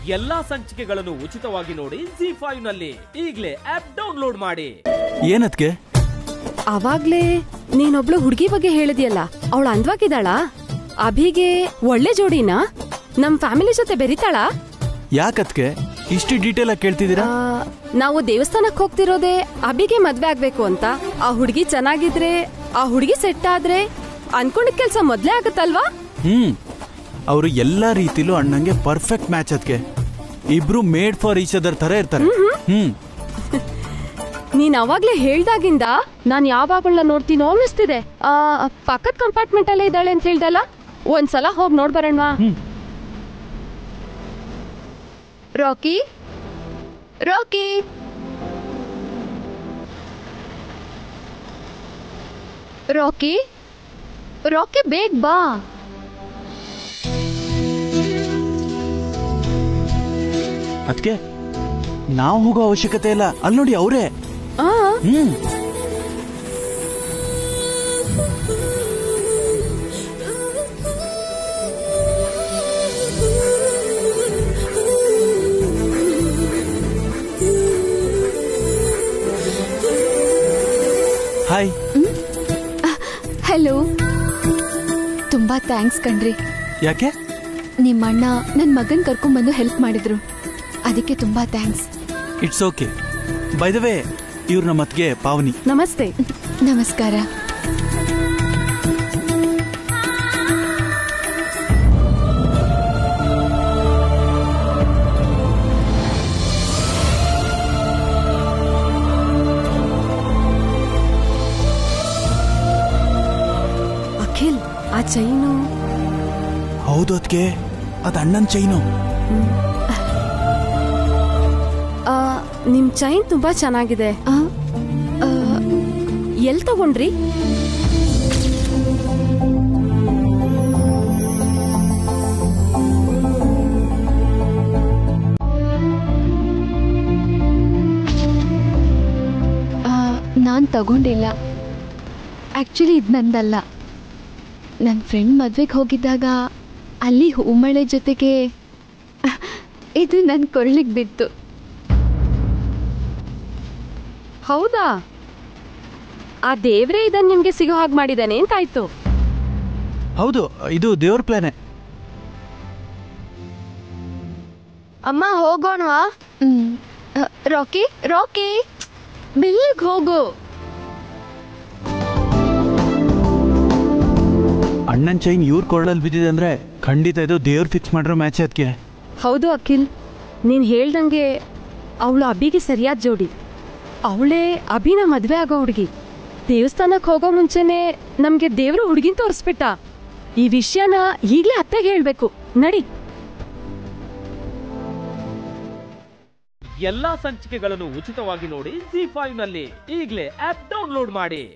ಎಲ್ಲಾ ಸಂಚಿಕೆಗಳನ್ನು ಉಚಿತವಾಗಿ ನೋಡಿ ZEE5 ನಲ್ಲಿ. ಈಗಲೇ ಆಪ್ ಡೌನ್ಲೋಡ್ ಮಾಡಿ. ಏನದ್ಕೆ ಅವಾಗ್ಲೇ ನೀನೊಬ್ಳು ಹುಡುಗಿ ಬಗ್ಗೆ ಹೇಳಿದ್ಯಲ್ಲ, ಅವಳು ಅಂದವಾಗಿದ್ದಾಳ? ಅಭಿಗೆ ಒಳ್ಳೆ ಜೋಡಿನಾ? ನಮ್ ಫ್ಯಾಮಿಲಿ ಜೊತೆ ಬೆರಿತಾಳ? ಯಾಕದ್ಕೆ ಇಷ್ಟು ಡೀಟೇಲ್ ಆಗಿ ಕೇಳ್ತಿದ್ದೀರಾ? ನಾವು ದೇವಸ್ಥಾನಕ್ಕೆ ಹೋಗ್ತಿರೋದೇ ಅಭಿಗೆ ಮದ್ವೆ ಆಗ್ಬೇಕು ಅಂತ. ಆ ಹುಡುಗಿ ಚೆನ್ನಾಗಿದ್ರೆ, ಆ ಹುಡುಗಿ ಸೆಟ್ ಆದ್ರೆ ಅನ್ಕೊಂಡಿದ್ ಕೆಲ್ಸ ಮೊದ್ಲೇ ಆಗತ್ತಲ್ವಾ? ಅವರು ಎಲ್ಲಾ ರೀತಿಲೂ ಅಣ್ಣಂಗೆ ಪರ್ಫೆಕ್ಟ್ ಮ್ಯಾಚ್. ಅದಕ್ಕೆ ಇಬ್ರು ಮೇಡ್ ಫಾರ್ ಈಚ್ ಅದರ್ ತರ ಇರ್ತಾರೆ. ನೀನ್ ಅವಾಗ್ಲೇ ಹೇಳ್ದಾಗಿಂದ ನಾನ್ ಯಾವಾಗಳ್ನ ನೋಡ್ತೀನೋ ಅನ್ನಿಸ್ತಿದೆ. ಪಕ್ಕದ ಕಂಪಾರ್ಟ್ಮೆಂಟ್ ಅಲ್ಲೇ ಇದ್ದಾಳೆ ಅಂತ ಹೇಳ್ದಲ್ಲ, ಒಂದ್ಸಲ ಹೋಗಿ ನೋಡ್ಬರೋಣ. ರಾಕಿ ರಾಕಿ ರಾಕಿ ರಾಕಿ ಬೇಗ ಬಾ. ಅದಕ್ಕೆ ನಾವು ಹೋಗೋ ಅವಶ್ಯಕತೆ ಇಲ್ಲ, ಅಲ್ಲಿ ನೋಡಿ ಅವರೇ. ಹಾಯ್. ಹಲೋ. ತುಂಬಾ ಥ್ಯಾಂಕ್ಸ್ ಕಣ್ರಿ. ಯಾಕೆ? ನಿಮ್ಮಣ್ಣ ನನ್ ಮಗನ್ ಕರ್ಕೊಂಡ್ಬಂದು ಹೆಲ್ಪ್ ಮಾಡಿದ್ರು, ಅದಕ್ಕೆ ತುಂಬಾ thanks. It's okay. By the way, ಇವ್ರ ನಮ್ಮ ಅತ್ತಿಗೆ ಪಾವನಿ. ನಮಸ್ತೆ. ನಮಸ್ಕಾರ. ಅಖಿಲ್, ಆ ಚೈನು. ಹೌದು ಅದಕ್ಕೆ, ಅದು ಅಣ್ಣನ್ ಚೈನು. ನಿಮ್ ಚೈನ್ ತುಂಬಾ ಚೆನ್ನಾಗಿದೆ. ಎಲ್ ತಗೊಂಡ್ರಿ? ನಾನ್ ತಗೊಂಡಿಲ್ಲ. ಆಕ್ಚುಲಿ ಇದು ನಂದಲ್ಲ. ನನ್ನ ಫ್ರೆಂಡ್ ಮದ್ವೆಗೆ ಹೋಗಿದ್ದಾಗ ಅಲ್ಲಿ ಹೂಮಳೆ ಜೊತೆಗೆ ಇದು ನನ್ನ ಕೊರಳಿಗೆ ಬಿತ್ತು. ಹೌದಾ? ಆ ದೇವ್ರೇ ಇದನ್ನ ನಿಮ್ಗೆ ಸಿಗೋ ಹಾಗೆ ಮಾಡಿದಾನೆ ಅಂತಾಯ್ತು. ಹೌದು, ಇದು ದೇವ್ರ ಪ್ಲಾನೆ. ಅಮ್ಮ ಹೋಗೋಣವಾ? ರಾಕಿ ರಾಕಿ ಬೆಲ್ಲಿಗೆ ಹೋಗು. ಅಣ್ಣನ್ ಚೈನ್ ಇವ್ರ ಕೊರಳಲ್ಲಿ ಬಿದ್ದಿದೆ ಅಂದ್ರೆ ಖಂಡಿತ ಇದು ದೇವ್ರ ಫಿಕ್ಸ್ ಮಾಡಿರೋ ಮ್ಯಾಚ್. ಅದಕ್ಕೆ ಹೌದು ಅಖಿಲ್, ನೀನ್ ಹೇಳ್ದಂಗೆ ಅವಳು ಅಭಿಗೆ ಸರಿಯಾದ ಜೋಡಿ. ಅವಳೇ ಅಭಿನ ಮದ್ವೆ ಆಗೋ ಹುಡುಗಿ. ದೇವಸ್ಥಾನಕ್ಕೆ ಹೋಗೋ ಮುಂಚೆನೆ ನಮ್ಗೆ ದೇವ್ರು ಹುಡುಗಿನ ತೋರಿಸ್ಬಿಟ್ಟ. ಈ ವಿಷಯನ ಈಗ್ಲೇ ಅತ್ತೆಗೆ ಹೇಳ್ಬೇಕು. ನಡಿ. ಎಲ್ಲಾ ಸಂಚಿಕೆಗಳನ್ನು ಉಚಿತವಾಗಿ ನೋಡಿ ZEE5 ನಲ್ಲಿ. ಈಗಲೇ ಆಪ್ ಡೌನ್ಲೋಡ್ ಮಾಡಿ.